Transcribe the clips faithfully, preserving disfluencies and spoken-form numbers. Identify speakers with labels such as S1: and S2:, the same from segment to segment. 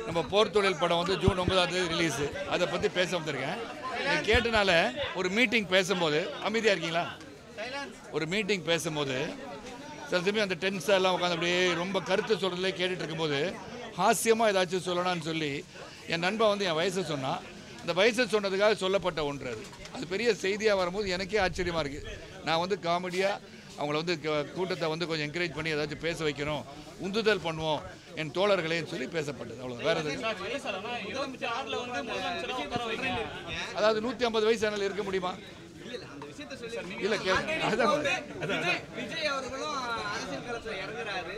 S1: நம்ம போர் தொழில் படம் வந்து ஜூன் ஒன்பதாம் தேதி ரிலீஸு. அதை பற்றி பேச வந்திருக்கேன். நீங்கள் கேட்டனால ஒரு மீட்டிங் பேசும்போது அமைதியாக இருக்கீங்களா? ஒரு மீட்டிங் பேசும்போது சில சமயம் அந்த டென்ஸாக எல்லாம் உட்காந்து அப்படியே ரொம்ப கருத்து சொல்கிறதுலே கேட்டுட்டு இருக்கும்போது ஹாஸ்யமாக ஏதாச்சும் சொல்லணும்னு சொல்லி என் நண்பன் வந்து என் வயசை சொன்னான். அந்த வயசை சொன்னதுக்காக சொல்லப்பட்ட ஒன்று அது அது பெரிய செய்தியாக வரும்போது எனக்கே ஆச்சரியமாக இருக்குது. நான் வந்து காமெடியாக அவங்கள வந்து கூட்டத்தை வந்து கொஞ்சம் என்கரேஜ் பண்ணி ஏதாச்சும் பேச வைக்கணும், உந்துதல் பண்ணுவோம் என் தோழர்களேன்னு சொல்லி பேசப்பட்டது. அவ்வளோ வேறு எதுவும். அதாவது நூற்றி ஐம்பது வயசு ஆனால் இருக்க முடியுமா? இல்லை கே அதான்
S2: விஜய் அவர்களும் அரசியல் களத்தில் இறங்குறாரு.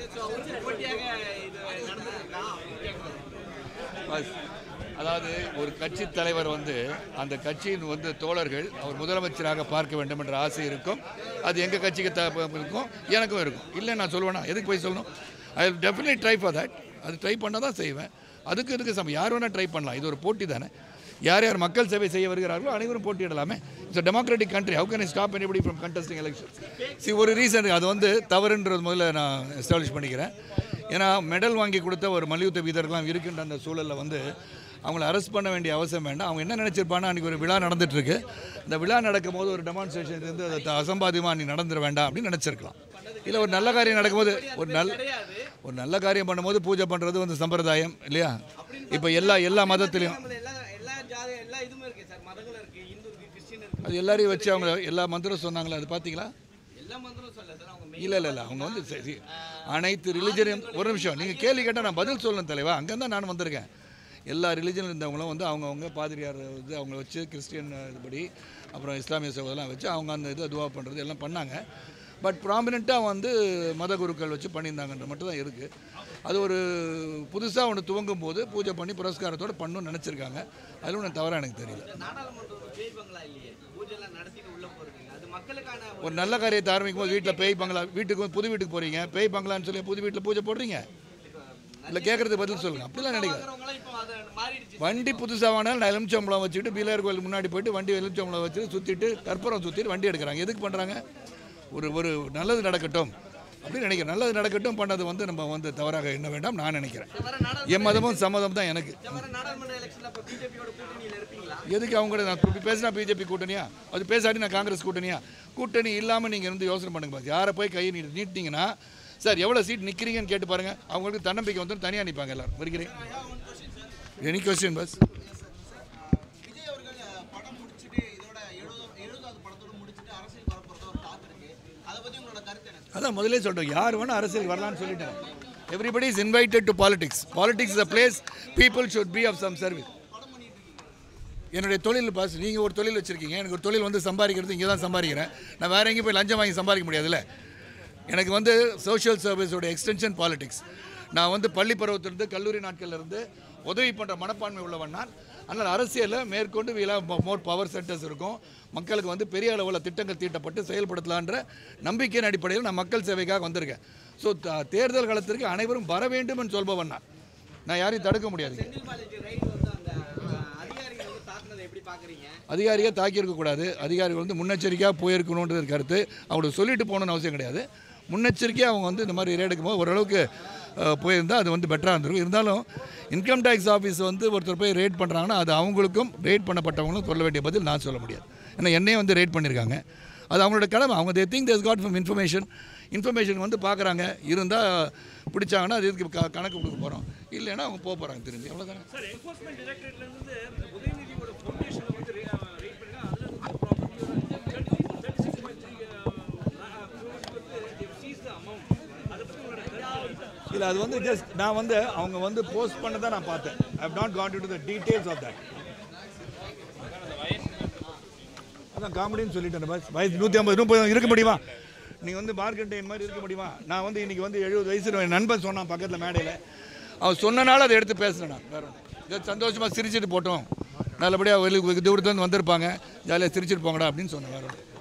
S1: அதாவது ஒரு கட்சி தலைவர் வந்து அந்த கட்சியின் வந்து தோழர்கள் அவர் முதலமைச்சராக பார்க்க வேண்டும் என்ற ஆசை இருக்கும். அது எங்கள் கட்சிக்கு த இருக்கும், எனக்கும் இருக்கும். இல்லை நான் சொல்லுவேன்னா எதுக்கு போய் சொல்லணும்? I will definitely try for that. அது ட்ரை பண்ண தான் செய்வேன். அதுக்கு இதுக்கு சம யார் வேணால் ட்ரை பண்ணலாம். இது ஒரு போட்டி தானே. யார் யார் மக்கள் சேவை செய்ய வருகிறார்களோ அனைவரும் போட்டியிடலாமே. It's democratic country. How can I stop anybody from contesting election? சி ஒரு ரீசன் அது வந்து தவறுன்றது முதல்ல நான் எஸ்டாப்ளிஷ் பண்ணிக்கிறேன். ஏன்னா மெடல் வாங்கி கொடுத்த ஒரு மல்யுத்த வீரர்கள்லாம் இருக்கின்ற அந்த சூழலில் வந்து அவங்கள அரெஸ்ட் பண்ண வேண்டிய அவசியம் வேண்டாம். அவங்க என்ன நினச்சிருப்பாங்கன்னா அன்றைக்கி ஒரு விழா நடந்துகிட்ருக்கு, இந்த விழா நடக்கும் போது ஒரு டெமான்ஸ்ட்ரேஷன் இருந்து அதை அசம்பாதியமாக அன்றைக்கி நடந்துட வேண்டாம் அப்படின்னு நினச்சிருக்கலாம். இல்லை ஒரு நல்ல காரியம் நடக்கும்போது ஒரு நல்ல ஒரு நல்ல காரியம் பண்ணும்போது பூஜை பண்ணுறது வந்து சம்பிரதாயம் இல்லையா? இப்போ எல்லா எல்லா மதத்துலேயும் அது எல்லாரையும் வச்சு அவங்க எல்லா மந்திரம் சொன்னாங்களே, அது பார்த்தீங்களா? இல்லை இல்லை இல்லை அவங்க வந்து சரி அனைத்து ரிலிஜனையும் ஒரு நிமிஷம் நீங்கள் கேள்வி கேட்டால் நான் பதில் சொல்லணும் தலைவா. அங்கே தான் நான் வந்திருக்கேன். எல்லா ரிலிஜனில் இருந்தவங்களும் வந்து அவங்கவுங்க பாதிரியார் வந்து அவங்கள வச்சு கிறிஸ்டியன் இதுபடி அப்புறம் இஸ்லாமிய சகோதரெலாம் வச்சு அவங்க அந்த இது துவா பண்ணுறது எல்லாம் பண்ணாங்க. பட் ப்ராமினெண்ட்டாக வந்து மத குருக்கள் வச்சு பண்ணியிருந்தாங்கன்ற மட்டும் தான் இருக்குது. அது ஒரு புதுசாக ஒன்று துவங்கும் போது பூஜை பண்ணி புரஸ்காரத்தோடு பண்ணணும்னு நினச்சிருக்காங்க. அதில் ஒன்று தவறாக எனக்கு தெரியல. ஒரு நல்ல காரியத்தை ஆரம்பிக்கும் போது வீட்டில் பேய் பங்களா வீட்டுக்கு புது வீட்டுக்கு போகிறீங்க, பேய் பங்களான்னு சொல்லி புது வீட்டில் பூஜை போடுறீங்க. இல்லை கேட்குறது பதில் சொல்லுங்கள். அப்படிலாம் நினைக்கிறேன். வண்டி புதுசாக வாங்கினாலும் நான் எலுமிச்சம்பளம் வச்சுக்கிட்டு பீலையார் கோயில் முன்னாடி போய்ட்டு வண்டி எலுமிச்சம்பளம் வச்சுட்டு சுற்றிட்டு கற்பூரம் சுற்றிட்டு வண்டி எடுக்கிறாங்க. எதுக்கு பண்ணுறாங்க? ஒரு ஒரு நல்லது நடக்கட்டும் அப்படின்னு நினைக்கிறேன். நல்லது நடக்கட்டும் பண்ணது வந்து நம்ம வந்து தவறாக எண்ண வேண்டாம் நான் நினைக்கிறேன். என் மதமும் சம்மதம் தான் எனக்கு. எதுக்கு அவங்க கூட நான் பேசினா பிஜேபி கூட்டணியா, அது பேசாட்டி நான் காங்கிரஸ் கூட்டணியா? கூட்டணி இல்லாமல் நீங்கள் இருந்து யோசனை பண்ணுங்க. யாரை போய் கையை நீ நீட்டிங்கன்னா சார் எவ்வளோ சீட் நிற்கிறீங்கன்னு கேட்டு பாருங்கள். அவங்களுக்கு தன்னம்பிக்கை வந்து தனியாக நிற்பாங்க எல்லாரும். வருகிறேன். எனி கொஸ்டின் பஸ்? அதான் முதலே சொல்கிறேன், யார் வேணால் அரசியல் வரலான்னு சொல்லிட்டேன். Everybody is invited to politics. Politics is a place people should be of some service. என்னுடைய தொழில் பாஸ் நீங்கள் ஒரு தொழில் வச்சுருக்கீங்க, எனக்கு ஒரு தொழில் வந்து சம்பாதிக்கிறது இங்கே தான் சம்பாதிக்கிறேன். நான் வேறு எங்கேயும் போய் லஞ்சம் வாங்கி சம்பாதிக்க முடியாதுல்ல. எனக்கு வந்து சோஷியல் சர்வீஸோட எக்ஸ்டென்ஷன் பாலிடிக்ஸ். நான் வந்து பள்ளி பருவத்திலிருந்து கல்லூரி நாட்கள்லேருந்து உதவி பண்ணுற மனப்பான்மை உள்ளவன் நான். அதனால் அரசியலில் மேற்கொண்டு வீலா மோர் பவர் சென்டர்ஸ் இருக்கும். மக்களுக்கு வந்து பெரிய அளவில் திட்டங்கள் தீட்டப்பட்டு செயல்படுத்தலான்ற நம்பிக்கையின் அடிப்படையில் நான் மக்கள் சேவைக்காக வந்திருக்கேன். ஸோ தேர்தல் காலத்திற்கு அனைவரும் வர வேண்டும் என்று சொல்பவன் நான். நான் யாரையும் தடுக்க முடியாது. அதிகாரியாக தாக்கியிருக்கக்கூடாது. அதிகாரிகள் வந்து முன்னெச்சரிக்கையாக போயிருக்கணுன்றது கருத்து. அவங்களுக்கு சொல்லிட்டு போகணுன்னு அவசியம் கிடையாது. முன்னெச்சரிக்கையாக அவங்க வந்து இந்த மாதிரி ரேடுக்கும் போது ஓரளவுக்கு போயிருந்தால் அது வந்து பெட்டராக இருந்திருக்கும். இருந்தாலும் இன்கம் டேக்ஸ் ஆஃபீஸ் வந்து ஒருத்தர் போய் ரேட் பண்ணுறாங்கன்னா அது அவங்களுக்கும் ரேட் பண்ணப்பட்டவங்களும் சொல்ல வேண்டிய பதில் நான் சொல்ல முடியாது. ஏன்னா என்னையே வந்து ரேட் பண்ணியிருக்காங்க. அது அவங்களோட கடமை. அவங்க they think they've got from information information வந்து பார்க்குறாங்க. இருந்தால் பிடிச்சாங்கன்னா அது இதுக்கு க கணக்கு கொடுக்க போகிறோம். இல்லைன்னா அவங்க போக போகிறாங்க திரும்பி. அவ்வளோதானே. இல்லை அது வந்து ஜஸ்ட் நான் வந்து அவங்க வந்து போஸ்ட் பண்ண தான் நான் பார்த்தேன். I have not got into the details of that. அதான் காமெடின்னு சொல்லிட்டேன். பஸ் வயசு நூற்றி ஐம்பது முப்பது இருக்க முடியுமா? நீங்கள் வந்து மார்க்கெட்டைன் மாதிரி இருக்க முடியுமா? நான் வந்து இன்றைக்கி வந்து எழுபது வயசு என் நண்பன் சொன்னான் பக்கத்தில் மேடையில். அவன் சொன்னனால அதை எடுத்து பேசுகிறேன். நான் வேறு ஒன்று சந்தோஷமாக சிரிச்சுட்டு போட்டோம், நல்லபடியாக வெளியே தூரத்துலேருந்து வந்திருப்பாங்க, ஜாலியாக சிரிச்சுட்டு போங்கடா அப்படின்னு சொன்னேன். வேறு ஒன்று